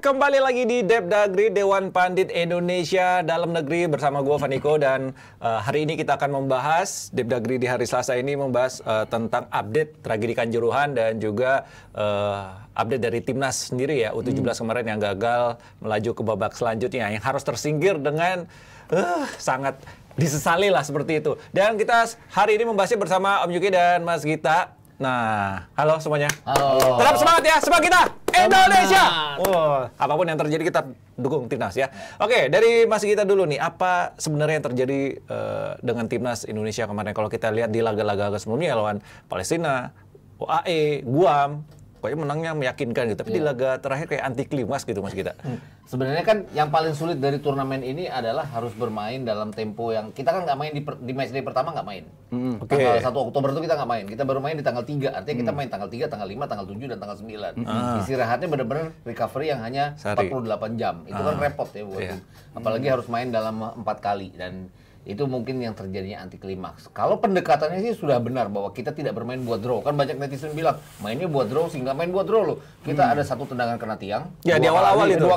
kembali lagi di Depdagri, Dewan Pandit Indonesia Dalam Negeri bersama gue Vaniko, dan hari ini kita akan membahas Depdagri di hari Selasa ini membahas tentang update tragedi Kanjuruhan dan juga update dari timnas sendiri ya, U17 kemarin yang gagal melaju ke babak selanjutnya, yang harus tersingkir dengan sangat disesali lah seperti itu. Dan kita hari ini membahasnya bersama Om Yuki dan Mas Gita. Nah, halo semuanya. Halo. Tetap semangat ya, semua kita Indonesia. Apapun yang terjadi kita dukung timnas ya. Oke, dari Mas Gita dulu nih, apa sebenarnya yang terjadi dengan timnas Indonesia kemarin? Kalau kita lihat di laga-laga sebelumnya lawan Palestina, UAE, Guam, pokoknya menangnya meyakinkan gitu. Tapi di laga terakhir kayak anti klimaks gitu Mas Gita. Sebenarnya kan yang paling sulit dari turnamen ini adalah harus bermain dalam tempo yang kita kan nggak main di match day pertama nggak main. Tanggal 1 Oktober itu kita nggak main. Kita baru main di tanggal 3. Artinya kita main tanggal 3, tanggal 5, tanggal 7 dan tanggal 9. Istirahatnya benar-benar recovery yang hanya 48 jam. Itu kan repot ya buat tim. Apalagi harus main dalam 4 kali, dan itu mungkin yang terjadinya anti klimaks. Kalau pendekatannya sih sudah benar bahwa kita tidak bermain buat draw. Kan banyak netizen bilang mainnya buat draw sih, nggak main buat draw loh. Kita ada satu tendangan kena tiang. Ya di awal-awal itu.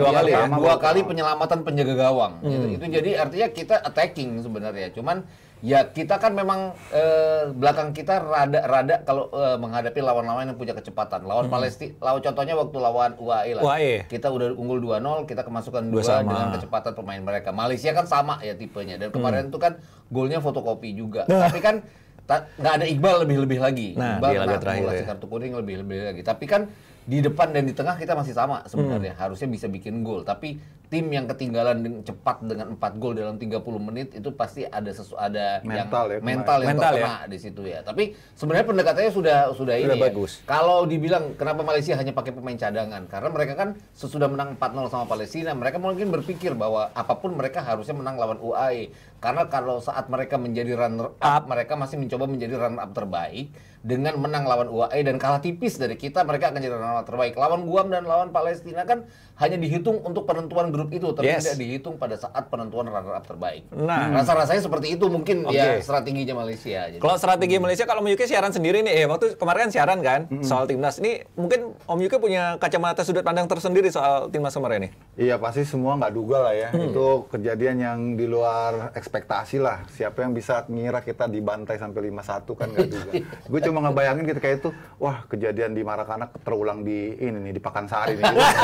Dua kali penyelamatan penjaga gawang. Gitu. Itu jadi artinya kita attacking sebenarnya. Cuman ya kita kan memang belakang kita rada kalau menghadapi lawan-lawan yang punya kecepatan. Lawan Palestina, contohnya waktu lawan UAE lah. Kita udah unggul 2-0, kita kemasukan 2 dengan kecepatan pemain mereka. Malaysia kan sama ya tipenya. Dan kemarin itu kan golnya fotokopi juga. Tapi kan nggak ada Iqbal lebih-lebih lagi. Iqbal akumulasi kartu kuning lebih-lebih lagi. Tapi kan di depan dan di tengah kita masih sama sebenarnya. Harusnya bisa bikin gol. Tapi tim yang ketinggalan cepat dengan 4 gol dalam 30 menit itu pasti ada mental yang terkena di situ ya. Tapi sebenarnya pendekatannya sudah ini bagus. Kalau dibilang kenapa Malaysia hanya pakai pemain cadangan? Karena mereka kan sesudah menang 4-0 sama Palestina, mereka mungkin berpikir bahwa apapun mereka harusnya menang lawan UAE. Karena kalau saat mereka menjadi runner up, mereka masih mencoba menjadi runner up terbaik. Dengan menang lawan UAE dan kalah tipis dari kita, mereka akan jadi runner up terbaik. Lawan Guam dan lawan Palestina kan hanya dihitung untuk penentuan grup itu, tapi tidak dihitung pada saat penentuan runner up terbaik. Nah, rasa-rasanya seperti itu mungkin ya strateginya Malaysia. Kalau strategi Malaysia, kalau Om Yuki siaran sendiri nih, waktu kemarin kan siaran kan soal timnas. Ini mungkin Om Yuki punya kacamata sudut pandang tersendiri soal timnas kemarin nih. Iya, pasti semua nggak duga lah ya. Itu kejadian yang di luar ekspektasi lah. Siapa yang bisa ngira kita dibantai sampai 5-1 kan nggak duga. Gue cuma ngebayangin ketika itu, wah kejadian di Maracana terulang di ini nih, di Pakansari nih.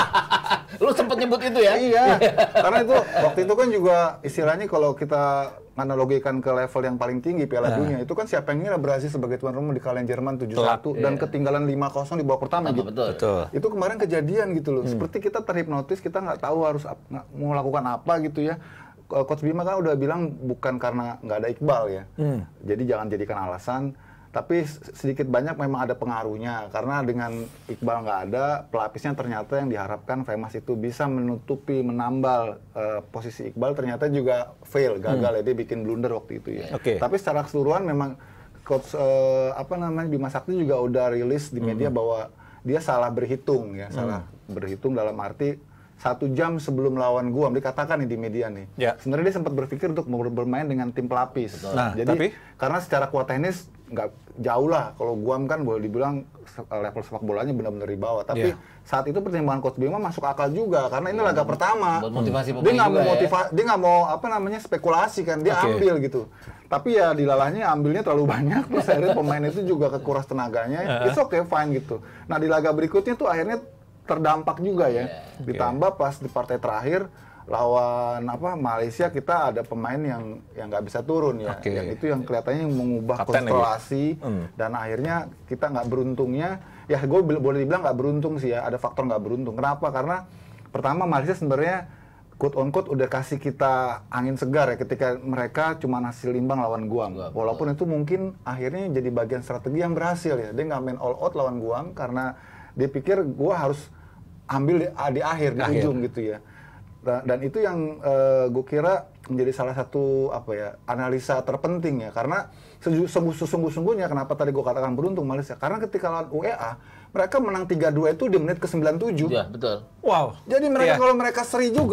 Lu sempet nyebut itu ya? Iya, karena itu waktu itu kan juga istilahnya kalau kita analogikan ke level yang paling tinggi Piala Dunia, itu kan siapa yang ngira Brazil sebagai tuan rumah dikalahin Jerman 7-1 dan ketinggalan 5-0 di babak pertama gitu. Betul. Itu kemarin kejadian gitu loh. Seperti kita terhipnotis, kita nggak tahu harus mau melakukan apa gitu ya. Coach Bima kan udah bilang bukan karena nggak ada Iqbal ya. Jadi jangan jadikan alasan. Tapi sedikit banyak memang ada pengaruhnya, karena dengan Iqbal nggak ada, pelapisnya ternyata yang diharapkan Femas itu bisa menutupi, menambal posisi Iqbal, ternyata juga gagal ya, dia bikin blunder waktu itu ya. Tapi secara keseluruhan memang coach Bima Sakti juga udah rilis di media bahwa dia salah berhitung ya, salah berhitung dalam arti 1 jam sebelum lawan Guam, dikatakan nih di media nih. Sebenarnya dia sempat berpikir untuk bermain dengan tim pelapis. Jadi karena secara kuat teknis nggak jauh lah. Kalau Guam kan boleh dibilang level sepak bolanya benar-benar di bawah. Tapi saat itu pertimbangan Coach Bima masuk akal juga, karena ini laga pertama. Dia nggak mau dia nggak mau spekulasi kan, dia ambil gitu. Tapi ya dilalahnya ambilnya terlalu banyak, terus akhirnya pemain itu juga kekuras tenaganya. It's okay, fine gitu. Nah di laga berikutnya tuh akhirnya terdampak juga ya. Ditambah pas di partai terakhir lawan Malaysia, kita ada pemain yang nggak bisa turun ya. Yang itu yang kelihatannya mengubah konstelasi dan akhirnya kita nggak beruntungnya. Ya gue boleh dibilang nggak beruntung sih ya. Ada faktor nggak beruntung. Kenapa? Karena pertama Malaysia sebenarnya quote on quote udah kasih kita angin segar ya ketika mereka cuma hasil imbang lawan Guam. Walaupun itu mungkin akhirnya jadi bagian strategi yang berhasil ya. Dia nggak main all out lawan Guam karena dia pikir gua harus ambil di akhir, di ujung gitu ya. Dan itu yang gue kira menjadi salah satu analisa terpenting ya, karena sesungguh-sungguhnya kenapa tadi gue katakan beruntung Malaysia, karena ketika lawan UEA mereka menang 3-2 itu di menit ke-97. Iya, betul. Wow. Jadi mereka kalau mereka seri juga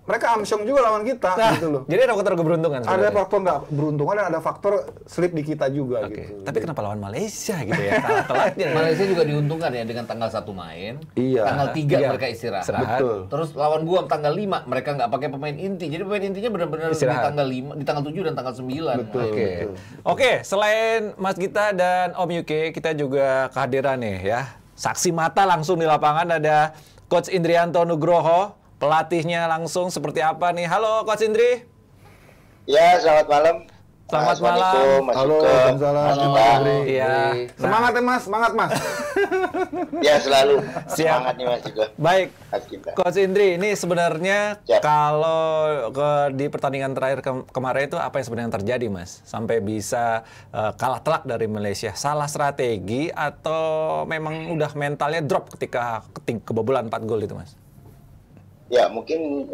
mereka amsyong juga lawan kita gitu loh. Jadi ada faktor keberuntungan Ada sebenarnya. faktor nggak beruntungan dan ada faktor slip di kita juga Oke. gitu. Tapi kenapa lawan Malaysia gitu ya? Telat-telatnya ya. Malaysia juga diuntungkan ya dengan tanggal 1 main, Iya. tanggal 3 Iya. mereka istirahat. Betul. Terus lawan Guam tanggal 5 mereka nggak pakai pemain inti. Jadi pemain intinya benar-benar di Istirahat. tanggal 5, di tanggal 7 dan tanggal 9. Betul. Oke. Betul. Oke, selain Mas Gita dan Om Yuke, kita juga kehadiran nih ya. Saksi mata langsung di lapangan ada Coach Indrianto Nugroho, pelatihnya langsung seperti apa nih? Halo Coach Indri. Ya, selamat malam. Selamat Assalamualaikum, Mas Halo, Yuke. Waalaikumsalam. Mas Halo, Yuke. Andri. Iya. Semangat ya Mas, semangat Mas. Ya, selalu Siap. semangat nih Mas juga. Baik. Mas kita. Coach Indri, ini sebenarnya Ya. kalau di pertandingan terakhir kemarin itu apa yang sebenarnya terjadi, Mas? Sampai bisa kalah telak dari Malaysia. Salah strategi atau memang udah mentalnya drop ketika kebobolan 4 gol itu, Mas? Ya, mungkin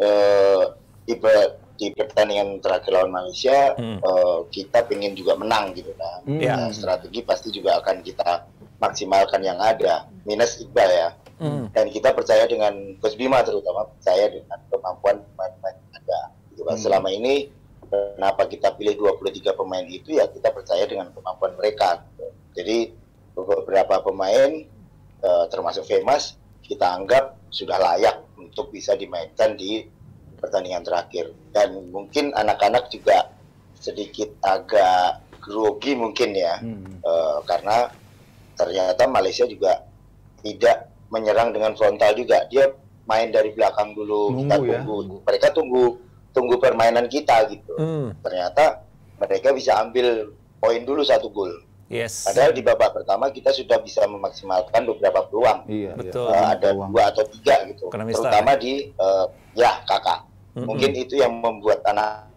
di pertandingan terakhir lawan Malaysia kita pengen juga menang gitu. Nah, Ya. strategi pasti juga akan kita maksimalkan yang ada. Minus Iqbal ya. Dan kita percaya dengan Coach Bima, terutama percaya dengan kemampuan pemain-pemain yang ada. Gitu kan. Selama ini kenapa kita pilih 23 pemain itu ya kita percaya dengan kemampuan mereka. Gitu. Jadi beberapa pemain termasuk Famous kita anggap sudah layak untuk bisa dimainkan di pertandingan terakhir. Dan mungkin anak-anak juga sedikit agak grogi mungkin ya, karena ternyata Malaysia juga tidak menyerang dengan frontal juga. Dia main dari belakang dulu, kita Nunggu ya. tunggu. Mereka tunggu permainan kita gitu. Ternyata mereka bisa ambil poin dulu 1 gol. Yes. Padahal di babak pertama kita sudah bisa memaksimalkan beberapa peluang. Iya, Betul. Ada 2 atau 3 gitu. Kena mistar, Terutama di kakak. Mungkin itu yang membuat anak.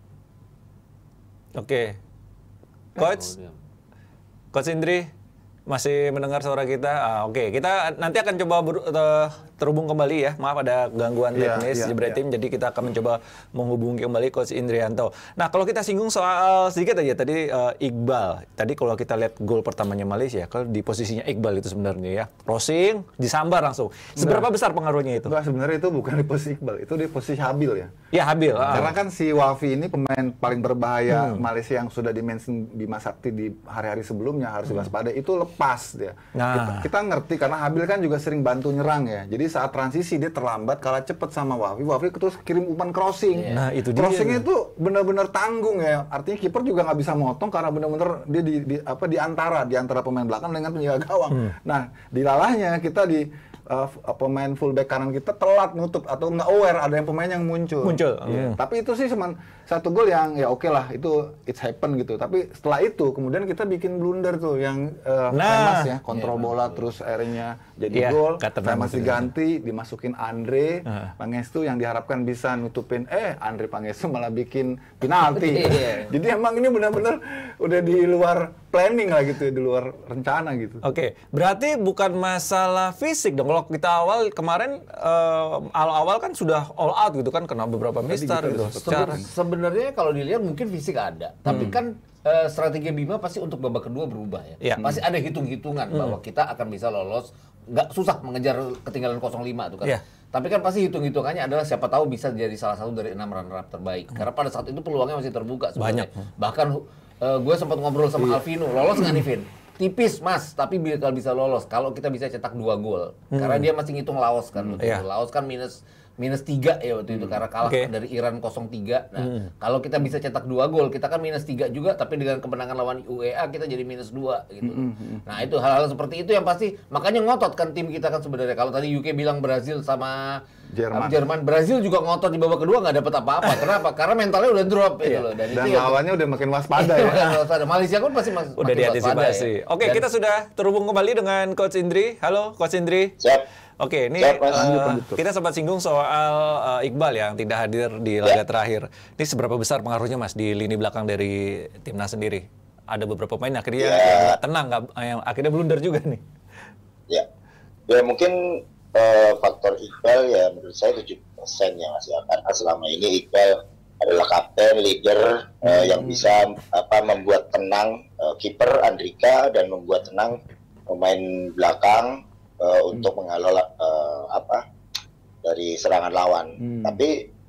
Oke. Coach Indri masih mendengar suara kita? Oke, kita nanti akan coba terhubung kembali ya. Maaf ada gangguan Iya, teknis iya, Jebret iya. Tim, jadi kita akan mencoba menghubungi kembali Coach Indrianto. Nah, kalau kita singgung soal sedikit aja tadi Iqbal. Tadi kalau kita lihat gol pertamanya Malaysia, kalau di posisinya Iqbal itu sebenarnya ya. Crossing, disambar langsung. Seberapa besar pengaruhnya itu? Enggak, sebenarnya itu bukan di posisi Iqbal, itu di posisi Habil ya. Ya, Habil. Karena kan si Wafi ini pemain paling berbahaya Malaysia yang sudah dimention Bima Sakti di hari-hari sebelumnya harus diwaspadai. Itu lepas dia. Nah. Kita ngerti karena Habil kan juga sering bantu nyerang ya. Jadi saat transisi dia terlambat, kalah cepet sama Wafi. Wafi terus kirim umpan crossing. Nah, itu dia. Crossingnya itu benar-benar tanggung ya. Artinya kiper juga nggak bisa motong karena benar-benar dia di antara pemain belakang dengan penjaga gawang. Nah, dilalahnya kita di pemain fullback kanan kita telat nutup atau nggak aware ada yang pemain yang muncul. Iya. Tapi itu sih cuma 1 gol yang ya oke lah, itu it's happen gitu. Tapi setelah itu kemudian kita bikin blunder tuh yang Famous ya, kontrol bola terus akhirnya jadi Iya, gol. kata Famous Famous diganti, dimasukin Andre Pangestu yang diharapkan bisa nutupin Andre Pangestu malah bikin penalti. Iya. Jadi emang ini benar-benar udah di luar planning lah gitu, di luar rencana gitu. Oke, berarti bukan masalah fisik dong. Kalau kita kemarin awal-awal kan sudah all out gitu kan, kena beberapa mistar kita gitu. udah Secara Sebenarnya kalau dilihat mungkin fisik ada, tapi kan strategi Bima pasti untuk babak kedua berubah ya. Iya. Pasti ada hitung-hitungan bahwa kita akan bisa lolos, nggak susah mengejar ketinggalan 0-5 tuh kan. Iya. Tapi kan pasti hitung-hitungannya adalah siapa tahu bisa jadi salah satu dari 6 runner-up terbaik. Karena pada saat itu peluangnya masih terbuka sebenarnya. Bahkan gue sempat ngobrol sama Alvino, lolos nggak nih Vin? Tipis mas, tapi kalau bisa lolos, kalau kita bisa cetak 2 gol. Karena dia masih ngitung Laos kan. Iya. Laos kan minus 3 ya waktu itu karena kalah Oke. dari Iran 0-3. Nah, kalau kita bisa cetak 2 gol, kita kan minus 3 juga, tapi dengan kemenangan lawan UEA kita jadi minus 2 gitu. Nah, itu hal-hal seperti itu yang pasti makanya ngotot kan tim kita kan sebenarnya. Kalau tadi UK bilang Brazil sama Jerman, Brazil juga ngotot di babak kedua nggak dapat apa-apa. Kenapa? Karena mentalnya udah drop gitu loh. Dan Dan itu lawannya udah makin waspada ya. Malaysia kan pasti udah makin diantisipasi. waspada ya. Oke, kita sudah terhubung kembali dengan Coach Indri. Halo, Coach Indri. Siap. Oke, ini Siap, Mas. kita sempat singgung soal Iqbal yang tidak hadir di laga terakhir. Ini seberapa besar pengaruhnya Mas di lini belakang dari timnas sendiri? Ada beberapa pemain akhirnya yang nggak tenang, yang akhirnya blunder juga nih. Ya mungkin faktor Iqbal ya menurut saya 70% ya Mas ya. Karena selama ini Iqbal adalah kapten, leader yang bisa membuat tenang kiper Andrika dan membuat tenang pemain belakang untuk mengelola dari serangan lawan. Tapi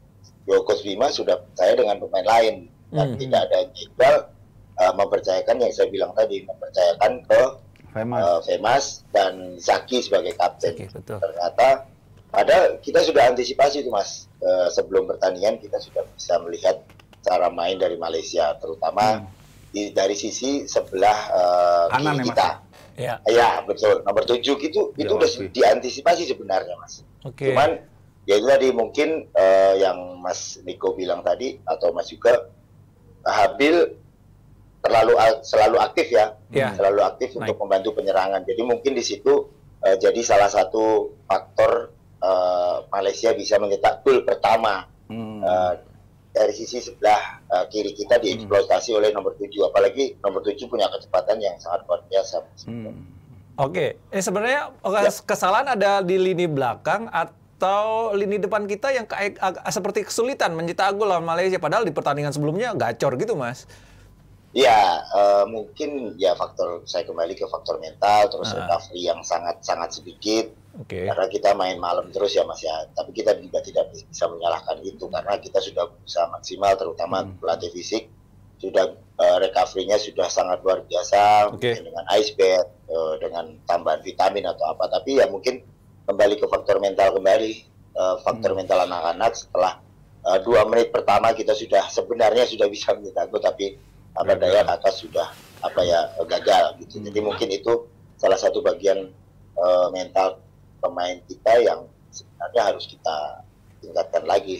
Coach Bima sudah percaya dengan pemain lain dan tidak ada Iqbal mempercayakan yang saya bilang tadi, mempercayakan ke Femas dan Zaki sebagai kapten. Ternyata kita sudah antisipasi itu Mas, sebelum pertandingan kita sudah bisa melihat cara main dari Malaysia, terutama dari sisi sebelah kiri kita. Ya betul, nomor 7 itu udah diantisipasi sebenarnya Mas. Cuman ya itu tadi mungkin yang Mas Niko bilang tadi atau Mas juga, Habil selalu aktif ya, selalu aktif untuk membantu penyerangan. Jadi mungkin di situ jadi salah satu faktor Malaysia bisa mencetak gol pertama dari sisi sebelah kiri kita dieksploitasi oleh nomor 7. Apalagi nomor 7 punya kecepatan yang sangat luar biasa. Ini sebenarnya kesalahan ada di lini belakang atau lini depan kita yang seperti kesulitan mencetak gol lawan Malaysia, padahal di pertandingan sebelumnya gacor gitu Mas. Ya, mungkin ya saya kembali ke faktor mental, terus recovery yang sangat sedikit. Karena kita main malam terus ya Mas ya. Tapi kita juga tidak bisa menyalahkan itu, karena kita sudah berusaha maksimal, terutama pelatih fisik. Sudah recovery-nya sudah sangat luar biasa, mungkin dengan ice bath, dengan tambahan vitamin atau apa. Tapi ya mungkin kembali ke faktor mental kembali. Faktor mental anak-anak setelah 2 menit pertama kita sebenarnya sudah bisa mencetak gol, tapi apa daya kata sudah gagal gitu. Jadi mungkin itu salah satu bagian mental pemain kita yang sebenarnya harus kita tingkatkan lagi.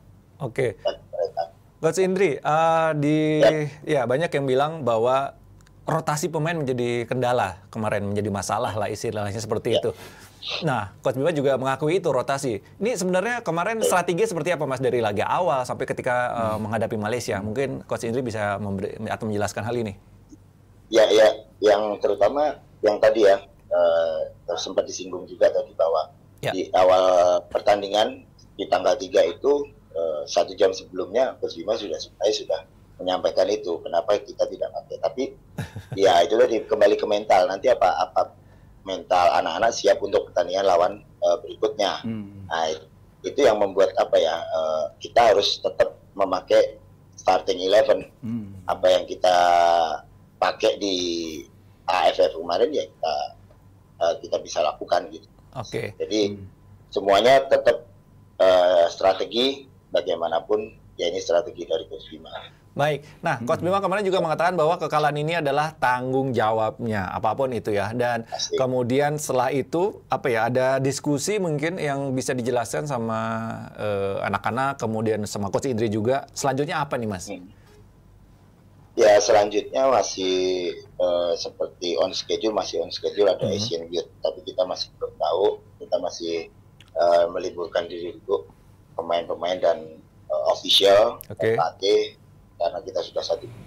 Coach Indri, banyak yang bilang bahwa rotasi pemain menjadi kendala kemarin, menjadi masalah lah istilahnya seperti itu. Nah, Coach Bima juga mengakui itu rotasi. Ini sebenarnya kemarin strategi seperti apa Mas dari laga awal sampai ketika menghadapi Malaysia? Mungkin Coach Indri bisa atau menjelaskan hal ini. Ya, yang terutama yang tadi ya sempat disinggung juga tadi bahwa di awal pertandingan di tanggal 3 itu 1 jam sebelumnya Coach Bima sudah menyampaikan itu, kenapa kita tidak pakai. Tapi ya itulah kembali ke mental. Nanti apa mental anak-anak siap untuk pertandingan lawan berikutnya. Nah, itu yang membuat kita harus tetap memakai starting 11. Apa yang kita pakai di AFF kemarin ya kita bisa lakukan gitu. Jadi semuanya tetap strategi bagaimanapun ya, ini strategi dari Coach Bima. Baik. Nah, Coach Bima kemarin juga mengatakan bahwa kekalahan ini adalah tanggung jawabnya, apapun itu ya. Dan kemudian setelah itu, ada diskusi mungkin yang bisa dijelaskan sama anak-anak, kemudian sama Coach Indri juga. Selanjutnya apa nih, Mas? Ya, selanjutnya masih seperti masih on schedule ada Asian Youth. Tapi kita masih belum tahu, kita masih meliburkan diri dulu pemain-pemain dan official, pelatih. Karena kita sudah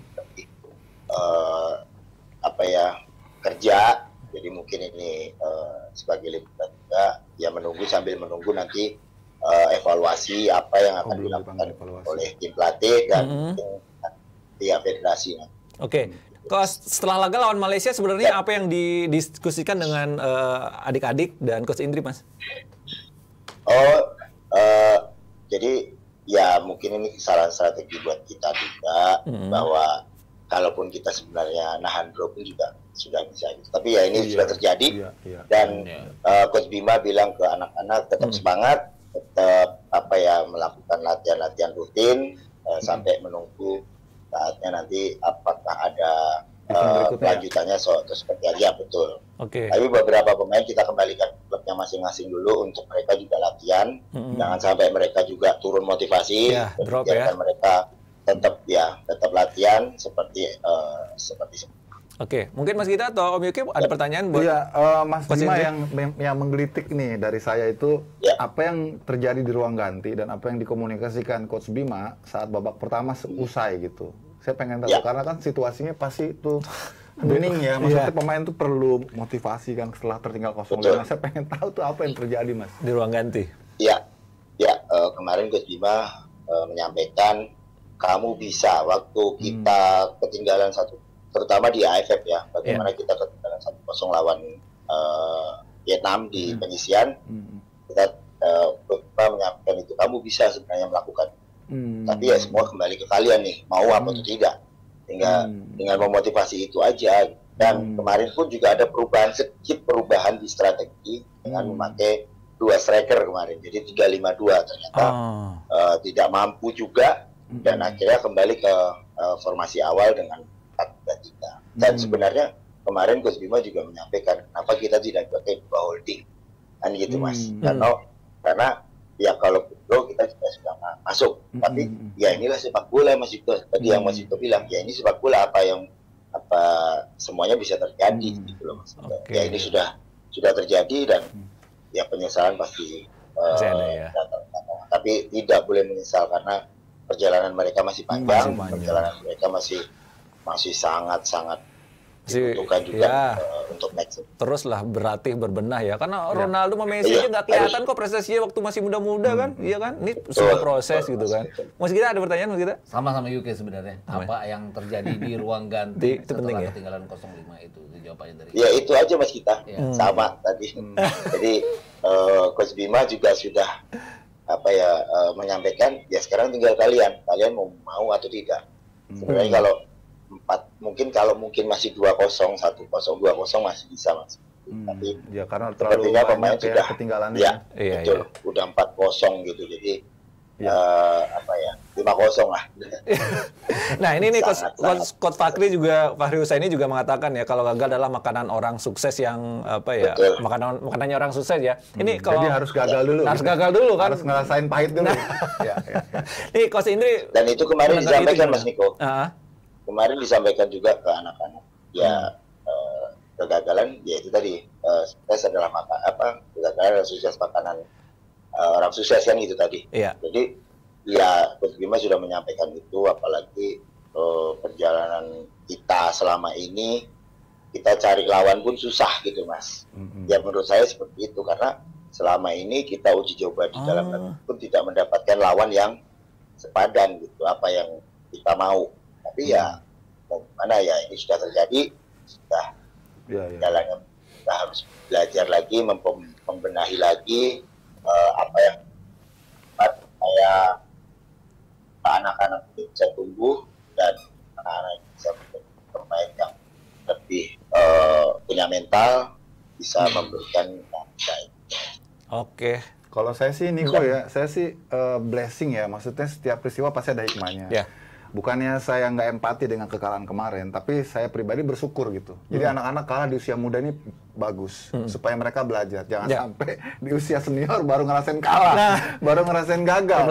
kerja, jadi mungkin ini sebagai liburan juga ya, sambil menunggu nanti evaluasi apa yang akan dilakukan oleh tim pelatih dan federasi. Setelah laga lawan Malaysia sebenarnya apa yang didiskusikan dengan adik-adik dan Coach Indri, Mas? Jadi ya mungkin ini salah strategi buat kita juga, bahwa kalaupun kita sebenarnya nahan draw pun juga sudah bisa gitu. Tapi ya ini sudah terjadi dan Coach Bima bilang ke anak-anak tetap semangat, tetap melakukan latihan-latihan rutin sampai menunggu saatnya nanti apakah ada lanjutannya seperti aja, betul. Tapi beberapa pemain kita kembalikan klubnya masing-masing dulu untuk mereka juga latihan. Jangan sampai mereka juga turun motivasi. Biarkan mereka tetap latihan seperti mungkin Mas Gita atau Om Yuki ada pertanyaan buat Mas Bima yang menggelitik nih dari saya itu apa yang terjadi di ruang ganti dan apa yang dikomunikasikan Coach Bima saat babak pertama usai gitu. Saya pengen tahu karena kan situasinya pasti itu bening ya, maksudnya pemain tuh perlu motivasi kan setelah tertinggal 0-5. Saya pengen tahu tuh apa yang terjadi, Mas, di ruang ganti. Kemarin Coach Bima menyampaikan kamu bisa waktu kita ketinggalan terutama di AFF ya, bagaimana kita ketinggalan 1-0 lawan Vietnam di penyisian. Kita menyampaikan itu kamu bisa sebenarnya melakukan Tapi ya semua kembali ke kalian nih, mau apa atau tidak. Tinggal memotivasi itu aja. Dan kemarin pun juga ada sedikit perubahan di strategi dengan memakai 2 striker kemarin. Jadi 3-5-2 ternyata tidak mampu juga, dan akhirnya kembali ke formasi awal dengan 4-3-3. Dan sebenarnya kemarin Coach Bima juga menyampaikan kenapa kita tidak pakai 2 holding, kan gitu Mas. Karena ya kalau betul kita juga sudah masuk, tapi ya inilah sepak bola Mas Ito. Tadi yang Mas Ito bilang, ya ini sepak bola, apa semuanya bisa terjadi gitu loh Mas. Ya ini sudah terjadi, dan ya penyesalan pasti datang. Tapi tidak boleh menyesal karena perjalanan mereka masih panjang, perjalanan mereka masih sangat dibutuhkan juga untuk next. Teruslah berlatih, berbenah ya. Karena Ronaldo sama Messi aja nggak kelihatan kok prestasinya waktu masih muda-muda kan. Iya kan? Ini sebuah proses gitu kan. Mas Gita ada pertanyaan Mas Gita? Sama UK sebenarnya. Apa yang terjadi di ruang ganti itu penting ya. Ketinggalan 05 itu jawabannya dari. Ya itu aja Mas Gita. Sama tadi. Jadi Coach Bima juga sudah menyampaikan, ya sekarang tinggal kalian mau atau tidak. Sebenarnya kalau mungkin masih 2-0, 1-0, 2-0 masih bisa Mas. Tapi ya karena terlalu pemain sudah ketinggalan. Betul. Udah 4-0 gitu. Jadi 5-0 lah. Nah ini nih Coach Fahri Husaini juga mengatakan ya, kalau gagal adalah makanan orang sukses yang makanannya orang sukses ya. Ini kalau jadi harus gagal dulu. Harus gagal dulu kan. Harus ngerasain pahit dulu. Nih Coach Indri. Dan itu kemarin disampaikan Mas Niko. Kemarin disampaikan juga ke anak-anak. Ya kegagalan ya itu tadi, sukses adalah kegagalan adalah sukses makanan orang sukses kan itu tadi. Jadi ya Coach Bima sudah menyampaikan itu, apalagi perjalanan kita selama ini, kita cari lawan pun susah gitu Mas. Ya menurut saya seperti itu, karena selama ini kita uji coba di dalam negeri pun tidak mendapatkan lawan yang sepadan gitu, apa yang kita mau. Tapi ya mau gimana ya, ini sudah terjadi, sudah jalannya, kita harus belajar lagi, membenahi lagi apa yang supaya anak-anak bisa tumbuh dan anak-anak bisa menjadi pemain yang lebih punya mental, bisa memberikan yang baik. Oke. Kalau saya sih Niko ya, saya sih blessing ya, maksudnya setiap peristiwa pasti ada hikmahnya. Bukannya saya nggak empati dengan kekalahan kemarin, tapi saya pribadi bersyukur gitu. Jadi anak-anak kalah di usia muda ini bagus, supaya mereka belajar. Jangan sampai di usia senior baru ngerasain kalah, baru ngerasain gagal.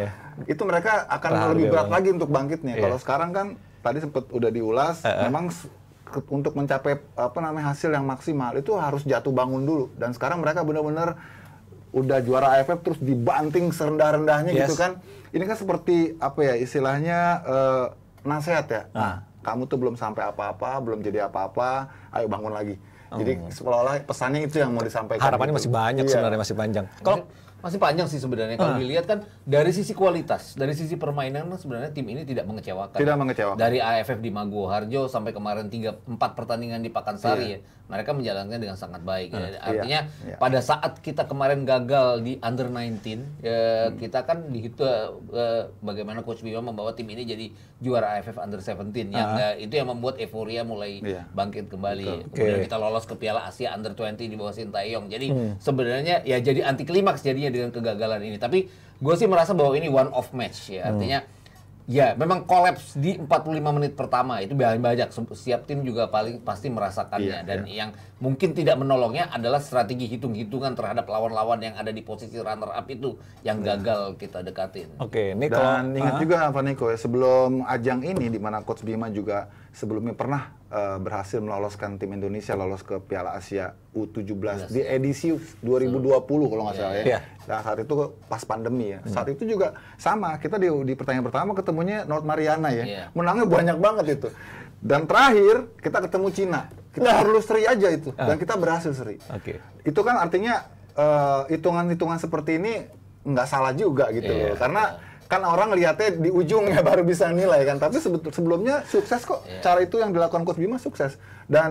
Itu mereka akan lebih berat lagi untuk bangkitnya. Kalau sekarang kan tadi sempat udah diulas, memang untuk mencapai hasil yang maksimal itu harus jatuh bangun dulu. Dan sekarang mereka benar-benar udah juara AFF terus dibanting serendah-rendahnya gitu kan. Ini kan seperti istilahnya nasihat ya. Kamu tuh belum sampai apa-apa, belum jadi apa-apa, ayo bangun lagi. Jadi seolah-olah pesannya itu yang mau disampaikan. Harapannya masih banyak sebenarnya, masih panjang. Kalau masih panjang sih sebenarnya. Kalau dilihat kan dari sisi kualitas, dari sisi permainan sebenarnya tim ini tidak mengecewakan. Tidak mengecewakan. Dari AFF di Maguwoharjo sampai kemarin 4 pertandingan di Pakansari ya. Mereka menjalankan dengan sangat baik. Artinya pada saat kita kemarin gagal di Under 19, kita kan dihitung bagaimana Coach Bima membawa tim ini jadi juara AFF Under 17 yang itu yang membuat euforia mulai bangkit kembali. Kemudian kita lolos ke Piala Asia Under 20 di bawah Sintayong. Jadi sebenarnya ya jadi anti klimaks jadinya dengan kegagalan ini. Tapi gue sih merasa bahwa ini one off match ya. Artinya ya memang kolaps di 45 menit pertama itu banyak. Setiap tim juga pasti merasakannya. Dan yang mungkin tidak menolongnya adalah strategi hitung-hitungan terhadap lawan-lawan yang ada di posisi runner up itu yang gagal kita dekatin. Ini dan ingat juga Pak Niko ya, sebelum ajang ini di mana Coach Bima juga sebelumnya pernah berhasil meloloskan tim Indonesia lolos ke Piala Asia U17 di edisi 2020 kalau nggak salah ya. Nah, saat itu pas pandemi ya. Saat itu juga sama, kita di pertandingan pertama ketemunya North Mariana ya. Menangnya banyak banget itu. Dan terakhir kita ketemu Cina. Kita perlu seri aja itu dan kita berhasil seri. Itu kan artinya hitungan-hitungan seperti ini nggak salah juga gitu loh. Karena kan orang lihatnya di ujungnya baru bisa nilai kan, tapi sebelumnya sukses kok. Cara itu yang dilakukan Coach Bima sukses. Dan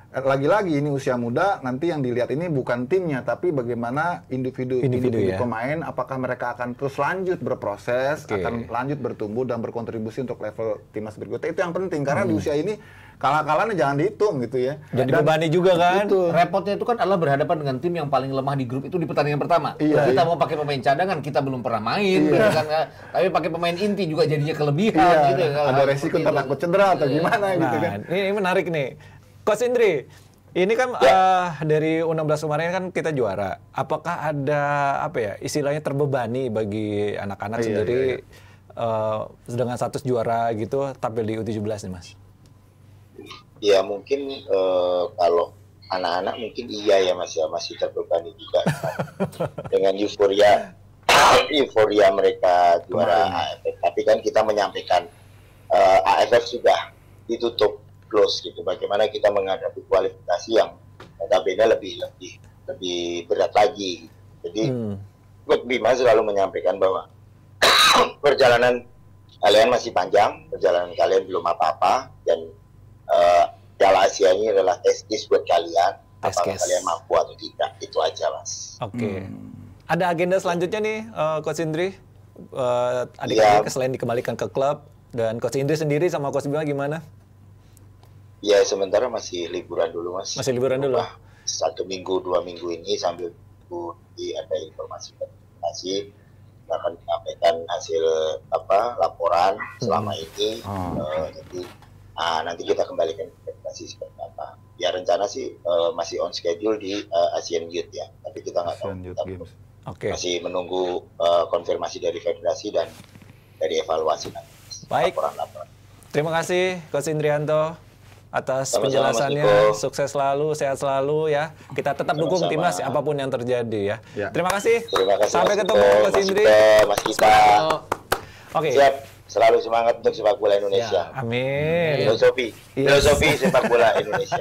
lagi-lagi ini usia muda, nanti yang dilihat ini bukan timnya, tapi bagaimana individu ya. pemain, apakah mereka akan terus lanjut berproses, akan lanjut bertumbuh dan berkontribusi untuk level timnas berikutnya. Itu yang penting, karena di usia ini kalah-kalahnya jangan dihitung gitu ya. Jadi dibebani juga kan. Itu. Repotnya itu kan adalah berhadapan dengan tim yang paling lemah di grup itu di pertandingan pertama. Kita mau pakai pemain cadangan, kita belum pernah main, kan, tapi pakai pemain inti juga jadinya kelebihan. Gitu, ada resiko takut cedera atau gimana gitu kan. Ini menarik nih. Coach Indri, ini kan dari U16 kemarin kan kita juara. Apakah ada istilahnya terbebani bagi anak-anak sendiri dengan status juara gitu tampil di U17 nih Mas? Ya mungkin kalau anak-anak mungkin iya ya Mas ya, masih terbebani juga dengan euforia mereka juara AFF. Tapi kan kita menyampaikan AFF sudah ditutup close gitu. Bagaimana kita menghadapi kualifikasi yang notabene lebih berat lagi. Jadi Coach Bima selalu menyampaikan bahwa perjalanan kalian masih panjang, perjalanan kalian belum apa-apa, dan Piala Asia ini adalah tes buat kalian. Apakah kalian mampu atau tidak? Itu aja Mas. Oke. Ada agenda selanjutnya nih Coach Indri? Adik-adik selain dikembalikan ke klub, dan Coach Indri sendiri sama Coach Bima gimana? Ya sementara masih liburan dulu Mas. Masih liburan dulu? 1 minggu, 2 minggu ini sambil ada informasi kita akan menyampaikan hasil laporan selama ini. Jadi nanti kita kembalikan informasi seperti apa. Ya rencana sih masih on schedule di Asian Youth ya. Tapi kita nggak tahu. Masih menunggu konfirmasi dari federasi dan dari evaluasi nanti. Baik. Laporan. Terima kasih Coach Indrianto atas Sama-sama, penjelasannya. Mas Niko. Sukses selalu, sehat selalu ya. Kita tetap dukung timnas apapun yang terjadi ya. Terima kasih. Sampai ketemu Coach Indri. Mas Kita. Oke. Siap. Selalu semangat untuk sepak bola Indonesia. Amin. Filosofi sepak bola Indonesia.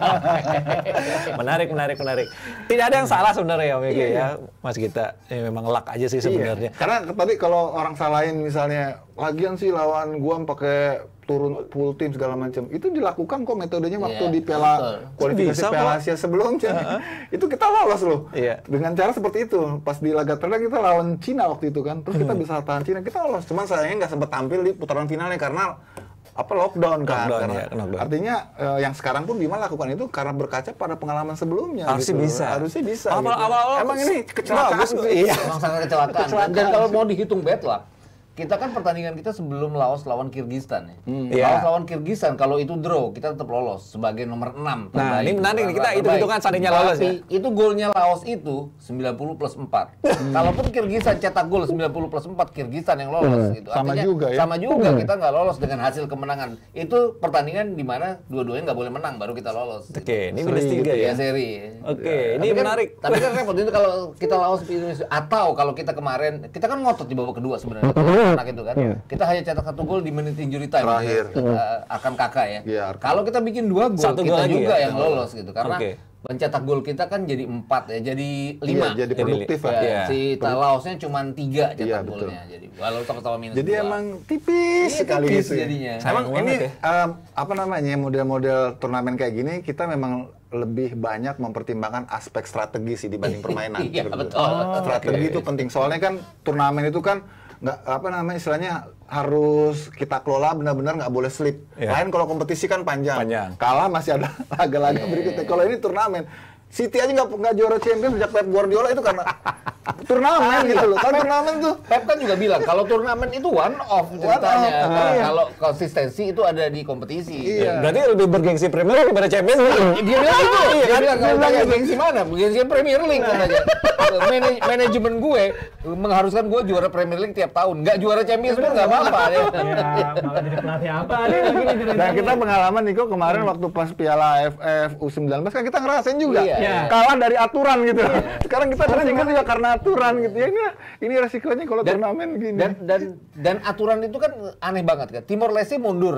Menarik. Tidak ada yang salah sebenarnya ya Miki ya, Mas Gita. Memang luck aja sih sebenarnya. Karena tadi kalau orang salahin misalnya, lagian sih lawan gua pakai turun full tim segala macam. Itu dilakukan kok metodenya waktu di Piala kualifikasi Piala Asia sebelumnya. Itu kita lolos loh. Dengan cara seperti itu. Pas di laga terakhir kita lawan Cina waktu itu kan. Terus kita bisa tahan Cina, kita lolos. Cuman sayangnya nggak sempat tampil di putaran finalnya karena lockdown kan. Artinya yang sekarang pun Bima lakukan itu karena berkaca pada pengalaman sebelumnya. Harusnya bisa. Awal-awal emang ini kecelakaan sih. Emang sangat kecelakaan. Dan kalau mau dihitung bad luck, kita kan pertandingan kita sebelum Laos lawan Kirgistan ya. Laos lawan Kirgistan kalau itu draw kita tetap lolos sebagai nomor 6. Nah, ini menarik nih, kita hitung-hitungan seandainya lolos ya. Itu golnya Laos itu 90+4. Kalaupun Kirgistan cetak gol 90+4, Kirgistan yang lolos gitu. Sama juga ya. Sama juga kita nggak lolos dengan hasil kemenangan. Itu pertandingan di mana dua-duanya nggak boleh menang baru kita lolos. Oke, ini minus 3 ya. Seri. Oke, ini menarik. Tapi kan repot itu kalau kita Laos di Indonesia, atau kalau kita kemarin kita kan ngotot di babak kedua sebenarnya. Anak itu kan. Kita hanya cetak 1 gol di menit injury time terakhir. Akan kakak ya. Kalau kita bikin 2 gol, kita juga yang lolos gitu. Karena mencetak gol kita kan jadi 4 ya, jadi 5. Jadi produktif Si Laosnya cuma 3 cetak golnya. Jadi walau sama-sama minus 2. Jadi emang tipis sekali tipis gitu. jadinya. Emang ini model-model turnamen kayak gini kita memang lebih banyak mempertimbangkan aspek strategi sih dibanding permainan. Iya, betul. Strategi itu penting soalnya kan turnamen itu kan nggak istilahnya harus kita kelola benar-benar, nggak boleh slip. Lain kalau kompetisi kan panjang. Kalah masih ada laga-laga berikutnya. Kalau ini turnamen, City aja nggak juara Champions sejak Pep Guardiola itu karena turnamen gitu loh. Kan turnamen tuh. Pep kan juga bilang kalau turnamen itu one off ceritanya. Kalau konsistensi itu ada di kompetisi. Berarti lebih bergengsi Premier League daripada Champions League. Dia bilang itu. Dia bilang kalau gengsi mana? Gengsi Premier League katanya. Manajemen gue mengharuskan gue juara Premier League tiap tahun. Nggak juara Champions pun nggak apa-apa. Ya, malah jadi pelatih apa nih? Dan kita pengalaman Niko kemarin waktu pas Piala AFF U19 kan kita ngerasain juga. Kalah dari aturan gitu. Sekarang kita tersinggung juga karena aturan gitu ya. Ini resikonya kalau turnamen gini. Dan aturan itu kan aneh banget kan. Timor Leste mundur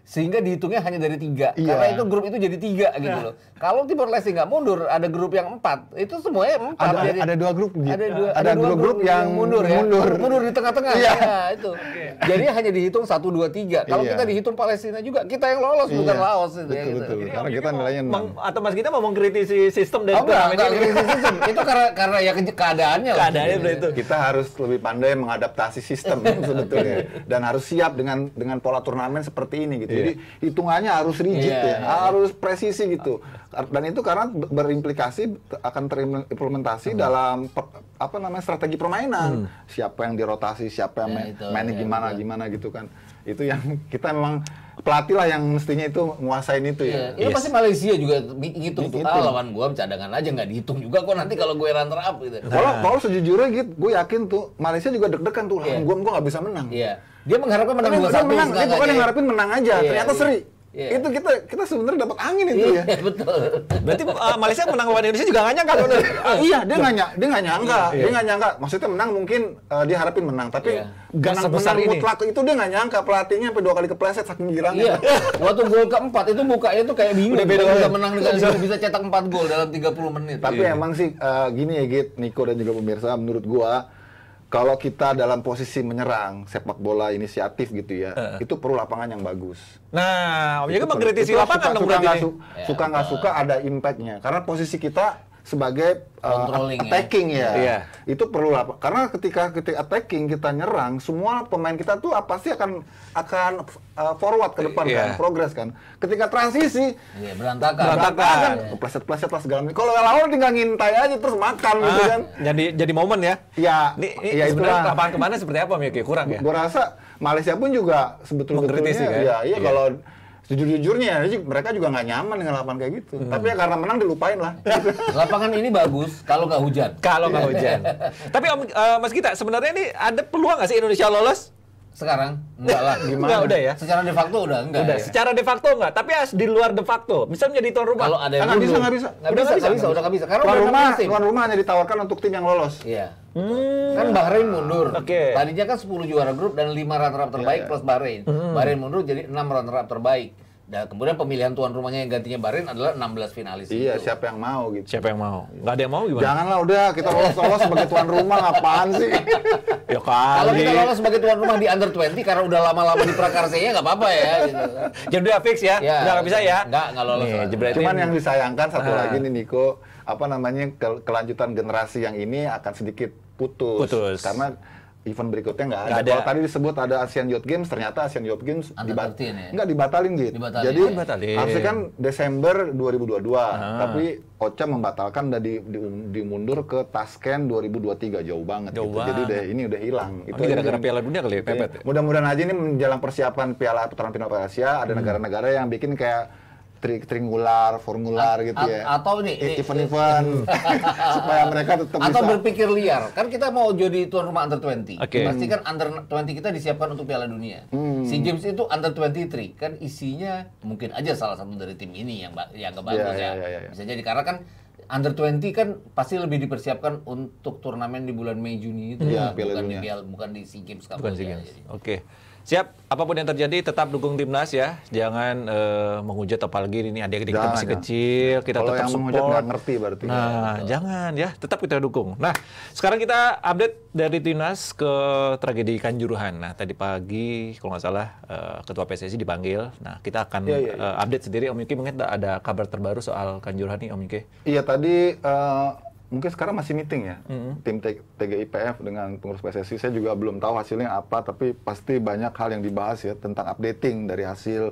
sehingga dihitungnya hanya dari 3. Iya. Karena itu grup itu jadi 3 gitu loh. Kalau Timor Leste nggak mundur, ada grup yang 4. Itu semuanya 4. Ada 2 grup gitu. Ada dua grup yang mundur ya. mundur. Mundur di tengah-tengah. Iya. Ya, itu. Jadi hanya dihitung 1, 2, 3. Kalau Iya. kita dihitung Palestina juga, kita yang lolos bukan Iya. Laos itu ya, Betul, gitu. betul. Jadi Karena Om kita Yuki nilainya 6. atau Mas Gita mau mengkritisi sistem dari turnamen Enggak ini? krisis sistem. Itu karena ya keadaannya. lah. Keadaannya seperti itu. Kita harus lebih pandai mengadaptasi sistem sebetulnya, dan harus siap dengan pola turnamen seperti ini gitu. Jadi hitungannya harus rigid Iya, iya. harus presisi gitu. Dan itu karena berimplikasi akan terimplementasi dalam strategi permainan. Siapa yang dirotasi, siapa yang Ya, itu, mainnya ya, gimana gitu kan. Itu yang kita memang pelatih lah yang mestinya itu nguasain itu ya. Itu pasti Malaysia juga ngitung tuh. Ngitung. Lawan gua cadangan aja nggak dihitung juga kok nanti kalau gue runner up gitu. Kalau sejujurnya gitu, gue yakin tuh Malaysia juga deg-degan tuh, Iya. gue nggak bisa menang. Iya. Dia mengharapkan menang Dia 2-1. menang, dia bukan yang ngarepin menang aja, Iya, ternyata iya. seri. Iya. Itu kita sebenarnya dapat angin itu ya. Iya, betul. Berarti Malaysia menang lawan Indonesia juga nggak nyangka. Iya, dia nggak nyangka. Maksudnya menang mungkin dia harapin menang, tapi Iya. Nggak sebesar menang ini. mutlak itu dia nggak nyangka, pelatihnya sampai 2 kali kepleset saking girangnya. Iya. Waktu gol keempat itu mukanya tuh kayak bingung. Udah beda bisa banget. menang bisa cetak 4 gol dalam 30 menit. Tapi emang sih gini ya Git, Niko dan juga pemirsa, menurut gua kalau kita dalam posisi menyerang sepak bola inisiatif gitu ya, itu perlu lapangan yang bagus. Nah, Om Yuki Itu mengkritisi itu lapangan dong suka berarti nggak nih. suka nggak suka ada impact-nya, karena posisi kita sebagai Controlling ya. attacking ya. Iya. Itu perlu karena ketika attacking kita nyerang, semua pemain kita tuh pasti akan forward ke depan Iya. kan, progres kan. Ketika transisi Iya, berantakan. Berantakan. kepleset-pleset lah segala macam. Kalau lawan tinggal ngintai aja terus makan gitu kan. Jadi momen ya. Ya, Ini ya sebenarnya itulah. lapangan kemana seperti apa Om Yuki? Kurang ya? Gue rasa Malaysia pun juga Mengkritisi kan? iya Iya. kalau sejujurnya mereka juga nggak nyaman dengan lapangan kayak gitu. Tapi ya karena menang dilupain lah. Lapangan ini bagus kalau nggak hujan. Kalau nggak hujan. Tapi Om, Mas Gita, sebenarnya ini ada peluang nggak sih Indonesia lolos? Sekarang enggak lah. Nggak, udah ya? Secara de facto udah enggak. Udah, ya. secara de facto nggak, tapi harus di luar de facto. Bisa menjadi tuan rumah. Kalau ada yang Nggak bisa, mundur. nggak bisa. Nggak bisa, udah nggak bisa. Karena Tuan udah rumah, 16 tim. tuan rumah hanya ditawarkan untuk tim yang lolos. Iya. Kan Bahrain mundur. Oke. Tadinya kan 10 juara grup dan 5 runner-up terbaik Iya. plus Bahrain. Bahrain mundur jadi 6 runner-up terbaik. Dan kemudian pemilihan tuan rumahnya yang gantinya Bahrain adalah 16 finalis. Iya, itu. siapa yang mau gitu. Siapa yang mau? Nggak ada yang mau gimana? Janganlah udah kita lolos sebagai tuan rumah, apaan sih? Ya Kalau kali. kita lolos sebagai tuan rumah di under 20 karena udah lama-lama di Prakarsanya nggak apa-apa ya. Gitu. Jadi udah fix ya? Ya, Udah nggak bisa ya? nggak lolos. Nih, lah. jebret. Cuman yang disayangkan satu Ah. lagi nih Niko, kelanjutan generasi yang ini akan sedikit putus. Karena event berikutnya nggak ada. Nggak ada. Kalau tadi disebut ada Asian Youth Games, ternyata Asian Youth Games Under 13 ya? nggak dibatalin gitu. Dibatalin. Jadi Dibatalin. harusnya kan Desember 2022, tapi OCHA membatalkan dan dimundur ke Tashkent 2023, jauh banget Jauh gitu. Jadi banget. ini udah hilang. Ini gara-gara Piala Dunia kali ya, pepet ya? Mudah-mudahan aja ini menjelang persiapan Piala Putaran Final Piala Asia, ada negara-negara yang bikin kayak triangular, formular gitu ya. Atau nih, event-event supaya mereka tetap atau bisa. berpikir liar. Kan kita mau jadi tuan rumah under 20. Oke. Pasti kan under 20 kita disiapkan untuk Piala Dunia. SEA Games itu under 23. Kan isinya mungkin aja salah satu dari tim ini yang nggak bagus Iya, ya. iya, iya. Bisa jadi karena kan under 20 kan pasti lebih dipersiapkan untuk turnamen di bulan Mei Juni itu Iya, ya, Piala bukan di Dunia. bukan di SEA Games Bukan Kamboja. SEA Games. Jadi. Oke. Siap, apapun yang terjadi tetap dukung timnas ya. Jangan menghujat apalagi ini adik-adik kita Jangan, masih ya. kecil, kita Kalau tetap yang menghujat support. nggak ngerti berarti. Nah, jangan ya, tetap kita dukung. Nah, sekarang kita update dari timnas ke tragedi Kanjuruhan. Nah, tadi pagi kalau nggak salah ketua PSSI dipanggil. Nah, kita akan Iya. update sendiri. Om Yuki mungkin ada kabar terbaru soal Kanjuruhan nih, Om Yuki. Iya tadi mungkin sekarang masih meeting ya, tim TGIPF dengan pengurus PSSI. Saya juga belum tahu hasilnya apa, tapi pasti banyak hal yang dibahas ya tentang updating dari hasil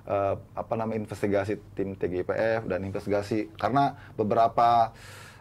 investigasi tim TGIPF dan investigasi, karena beberapa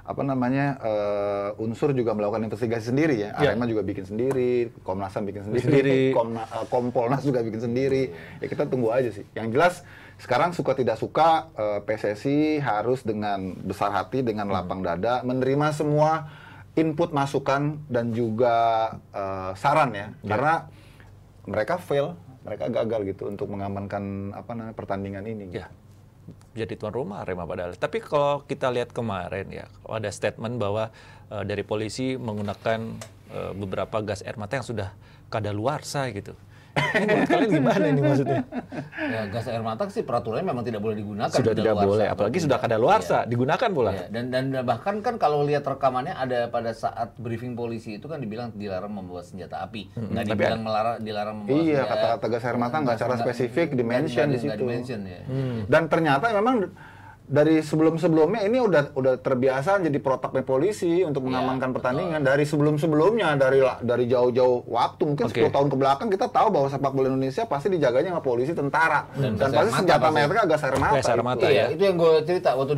unsur juga melakukan investigasi sendiri ya. Arema juga bikin sendiri, Komnas HAM bikin sendiri, Kompolnas juga bikin sendiri. Ya kita tunggu aja sih. Yang jelas sekarang suka tidak suka PSSI harus dengan besar hati, dengan lapang dada menerima semua input, masukan dan juga saran ya. Karena mereka fail, mereka gagal gitu untuk mengamankan pertandingan ini. Ya. Jadi tuan rumah Arema padahal. Tapi kalau kita lihat kemarin ya, ada statement bahwa dari polisi menggunakan beberapa gas air mata yang sudah kadaluarsa gitu. Menurut kalian gimana ini maksudnya? Ya, gas air mata sih peraturannya memang tidak boleh digunakan. Sudah tidak kadaluarsa. boleh, apalagi sudah kadaluarsa, digunakan pula. Ya, dan bahkan kan kalau lihat rekamannya ada pada saat briefing polisi itu kan dibilang dilarang membawa senjata api. Nggak dibilang dilarang membawa Iya, senjata. kata-kata gas air mata nggak secara spesifik di-mention di situ. Ya. Dan ternyata memang dari sebelum-sebelumnya ini udah terbiasa jadi protapnya polisi untuk mengamankan pertandingan. Dari sebelum-sebelumnya, dari jauh-jauh waktu, mungkin 10 tahun ke belakang kita tahu bahwa sepak bola Indonesia pasti dijaganya sama polisi, tentara. Dan pasti senjata mereka gas air mata. Gas air mata Iya, ya. itu yang gue cerita waktu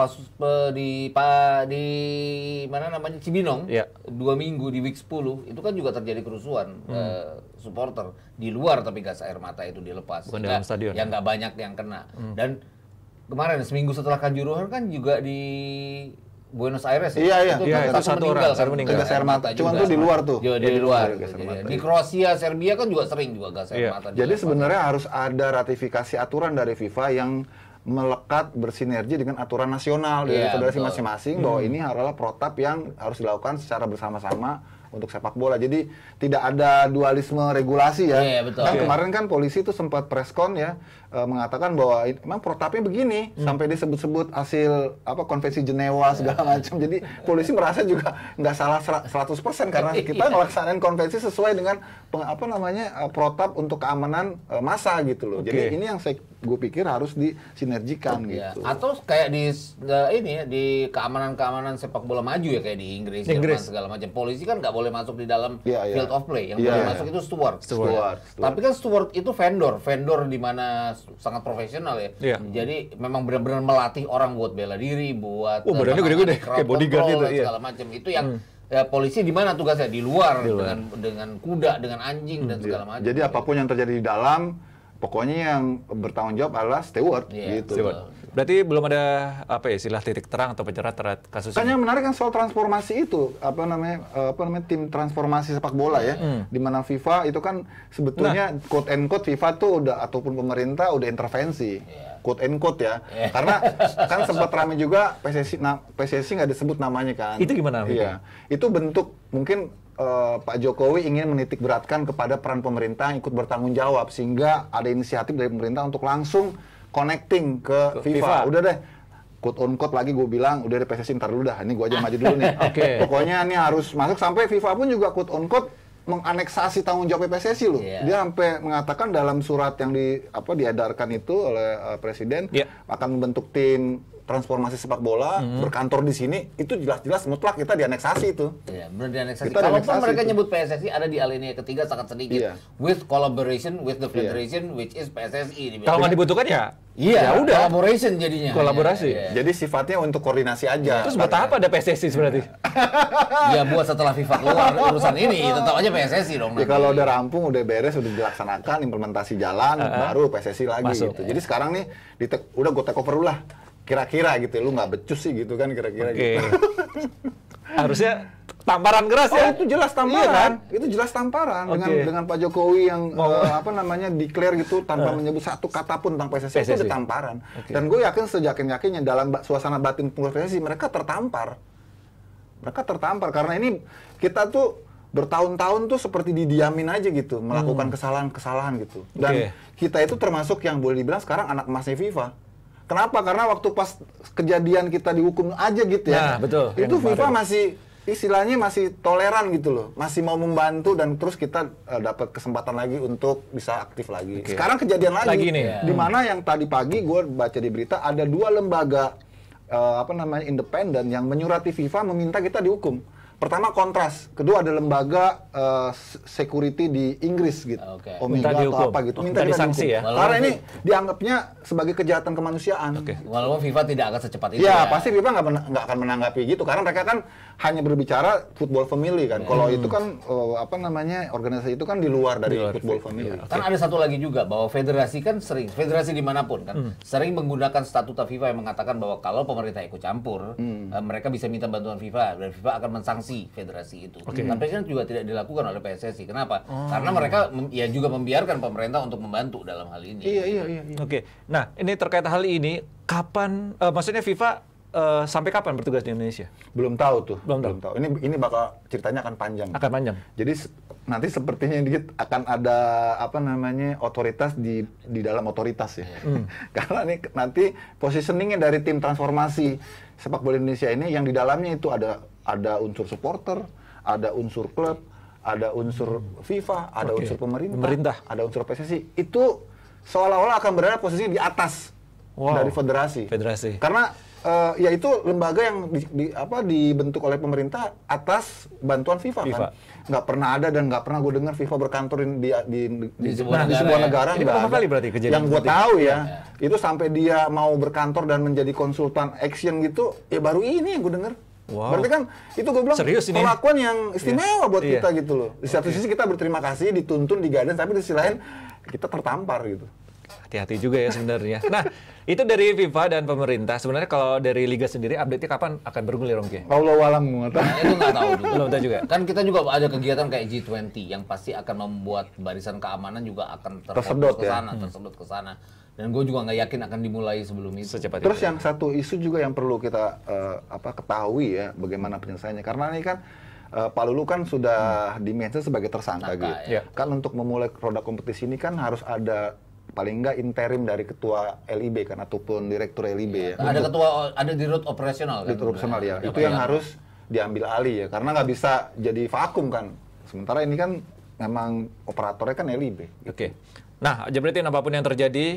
di mana namanya Cibinong, Iya. 2 minggu di week 10 itu kan juga terjadi kerusuhan supporter di luar, tapi gas air mata itu dilepas. Bukan dalam stadion. Yang nggak banyak yang kena. Dan kemarin seminggu setelah Kanjuruhan kan juga di Buenos Aires. Iya, itu satu orang, satu meninggal. Gas air mata. Cuman tuh di luar tuh. Di luar. Di Kroasia, Serbia kan juga sering juga gas air mata. Jadi sebenarnya harus ada ratifikasi aturan dari FIFA yang melekat bersinergi dengan aturan nasional dari federasi masing-masing bahwa ini adalah protap yang harus dilakukan secara bersama-sama untuk sepak bola. Jadi tidak ada dualisme regulasi ya. Iya, betul. Kan kemarin kan polisi itu sempat preskon ya mengatakan bahwa memang protapnya begini sampai disebut-sebut hasil konvensi Jenewa segala macam. Jadi polisi merasa juga nggak salah 100% karena kita melaksanakan konvensi sesuai dengan protap untuk keamanan massa gitu loh. Jadi ini yang gue pikir harus disinergikan gitu. Atau kayak di keamanan sepak bola maju ya, kayak di Inggris. Jerman segala macam. Polisi kan nggak boleh masuk di dalam field of play. Yang boleh masuk itu steward. Tapi kan steward itu vendor di mana sangat profesional ya. Jadi memang benar-benar melatih orang buat bela diri, buat badannya gede-gede kayak bodyguard gitu segala macam. Itu yang polisi di mana tugasnya? Di luar. Dengan kuda, dengan anjing dan segala macam. Jadi apapun yang terjadi di dalam, pokoknya yang bertanggung jawab adalah steward gitu. Berarti belum ada istilah titik terang atau pencerah terhadap kasus Kan ini. yang menarik kan soal transformasi itu, tim transformasi sepak bola ya, di mana FIFA itu kan sebetulnya quote and quote FIFA tuh udah ataupun pemerintah udah intervensi, quote and quote ya, karena kan sempat ramai juga PSSI nggak disebut namanya kan. Itu gimana? Iya, itu bentuk mungkin Pak Jokowi ingin menitik beratkan kepada peran pemerintah yang ikut bertanggung jawab sehingga ada inisiatif dari pemerintah untuk langsung connecting ke FIFA. Udah deh, quote on quote lagi gue bilang, udah deh PSSI ntar dulu dah, ini gue aja maju dulu nih. Pokoknya ini harus masuk, sampai FIFA pun juga quote on quote menganeksasi tanggung jawab PSSI loh. Dia sampai mengatakan dalam surat yang diedarkan itu oleh Presiden akan membentuk tim transformasi sepak bola berkantor di sini, itu jelas-jelas mutlak kita dianeksasi itu. Iya, benar dianeksasi. Kalaupun mereka nyebut PSSI ada di alinea ketiga sangat sedikit. With collaboration with the federation which is PSSI. Kalau nggak dibutuhkan ya udah collaboration jadinya. Kolaborasi. Jadi sifatnya untuk koordinasi aja. Terus buat apa ada PSSI berarti? Ya buat setelah FIFA keluar urusan ini tetap aja PSSI dong. Ya kalau udah rampung, udah beres, udah dilaksanakan implementasi jalan, baru PSSI lagi gitu. Jadi sekarang nih udah gue take over dulu lah. Kira-kira gitu, lu nggak becus sih gitu kan kira-kira gitu. Harusnya tamparan keras ya. Itu jelas tamparan. Itu jelas tamparan dengan Pak Jokowi yang declare gitu tanpa menyebut satu kata pun tentang PSSI. Itu udah tamparan. Dan gue yakin seyakin-yakinnya dalam suasana batin pengurus PSSI mereka tertampar. Mereka tertampar karena ini kita tuh bertahun-tahun tuh seperti didiamin aja gitu, melakukan kesalahan-kesalahan gitu. Dan kita itu termasuk yang boleh dibilang sekarang anak emasnya FIFA. Kenapa? Karena waktu pas kejadian kita dihukum aja gitu ya. Nah, betul. Itu FIFA masih istilahnya masih toleran gitu loh. Masih mau membantu dan terus kita dapat kesempatan lagi untuk bisa aktif lagi. Sekarang kejadian lagi nih. Di mana yang tadi pagi gue baca di berita ada 2 lembaga independen yang menyurati FIFA meminta kita dihukum. Pertama Kontras, kedua ada lembaga security di Inggris gitu, Omega atau apa gitu, minta disanksi ya. Karena ini dianggapnya sebagai kejahatan kemanusiaan. Walaupun FIFA tidak akan secepat itu. Ya, pasti FIFA nggak akan menanggapi gitu, karena mereka kan hanya berbicara football family kan. Kalau itu kan organisasi itu kan di luar dari football family. Kan ada satu lagi juga bahwa federasi kan federasi dimanapun kan sering menggunakan statuta FIFA yang mengatakan bahwa kalau pemerintah ikut campur, mereka bisa minta bantuan FIFA dan FIFA akan mensanksi federasi itu. Tapi kan juga tidak dilakukan oleh PSSI. Kenapa? Karena mereka juga membiarkan pemerintah untuk membantu dalam hal ini. Iya. Nah, ini terkait hal ini, kapan maksudnya FIFA sampai kapan bertugas di Indonesia? Belum tahu tuh. Belum tahu. Ini bakal ceritanya akan panjang. Akan panjang. Jadi nanti sepertinya dikit akan ada otoritas di dalam otoritas ya. Karena nih nanti positioningnya dari tim transformasi sepak bola Indonesia ini yang di dalamnya itu ada unsur supporter, ada unsur klub, ada unsur FIFA, ada unsur pemerintah, ada unsur PSSI. Itu seolah-olah akan berada posisinya di atas dari federasi. Karena ya itu lembaga yang dibentuk oleh pemerintah atas bantuan FIFA. Kan. Nggak pernah ada dan nggak pernah gue dengar FIFA berkantor di sebuah negara. Ini pertama kali berarti kejadian. Yang gue tahu ya, itu sampai dia mau berkantor dan menjadi konsultan action gitu, ya baru ini yang gue dengar. Wow. Berarti kan itu gue bilang perlakuan yang istimewa buat kita gitu loh. Di satu sisi kita berterima kasih, dituntun, digadang, tapi di sisi lain kita tertampar gitu. Hati-hati juga ya sebenarnya. Nah, itu dari FIFA dan pemerintah. Sebenarnya kalau dari Liga sendiri, update-nya kapan akan bergulir, Om Ki? Wallahualam nggak tahu. Nah, itu nggak tahu juga. Belum tahu juga. Kan kita juga ada kegiatan kayak G20 yang pasti akan membuat barisan keamanan juga akan tersedot ke sana. Dan gue juga nggak yakin akan dimulai sebelum itu. Terus yang satu isu juga yang perlu kita ketahui ya, bagaimana penyelesaiannya. Karena ini kan Pak Lulu kan sudah di-mention sebagai tersangka gitu. Ya. Kan untuk memulai roda kompetisi ini kan harus ada paling nggak interim dari ketua LIB kan ataupun direktur LIB ya. Ada ketua, ada dirut operasional kan. Dirut operasional ya. Itu yang harus diambil alih ya, karena nggak bisa jadi vakum kan. Sementara ini kan memang operatornya kan LIB. Gitu. Oke. Nah, Jabretin apapun yang terjadi,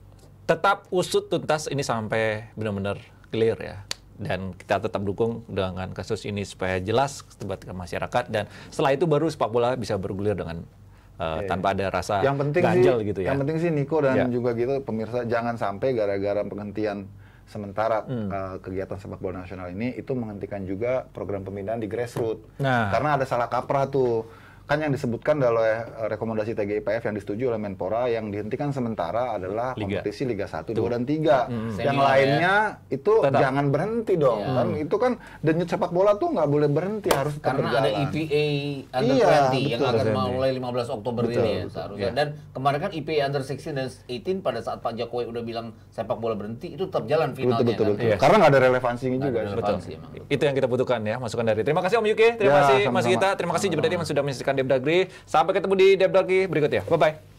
tetap usut tuntas ini sampai benar-benar clear ya. Dan kita tetap dukung dengan kasus ini supaya jelas buat masyarakat, dan setelah itu baru sepak bola bisa bergulir dengan tanpa ada rasa ganjel gitu ya. Yang penting sih Niko dan juga gitu pemirsa, jangan sampai gara-gara penghentian sementara kegiatan sepak bola nasional ini itu menghentikan juga program pemindahan di grassroots. Karena ada salah kaprah tuh. Kan yang disebutkan oleh rekomendasi TGIPF yang disetujui oleh Menpora, yang dihentikan sementara adalah kompetisi Liga 1, 2, dan 3. Yang lainnya itu jangan berhenti dong. Kan itu kan denyut sepak bola tuh nggak boleh berhenti, harus tetap berjalan. Karena ada EPA Under 20 yang akan mulai 15 Oktober ini ya seharusnya. Dan kemarin kan EPA Under 16 dan 18 pada saat Pak Jokowi udah bilang sepak bola berhenti, itu tetap jalan finalnya. Betul. Karena nggak ada relevansinya juga. Itu yang kita butuhkan ya, masukan dari. Terima kasih Om Yuki, terima kasih Mas Gita, terima kasih Jabretin yang sudah menyaksikan Depdagri. Sampai ketemu di Depdagri berikutnya. Bye-bye.